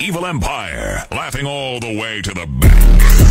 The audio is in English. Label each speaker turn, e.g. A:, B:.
A: evil empire, laughing all the way to the bank.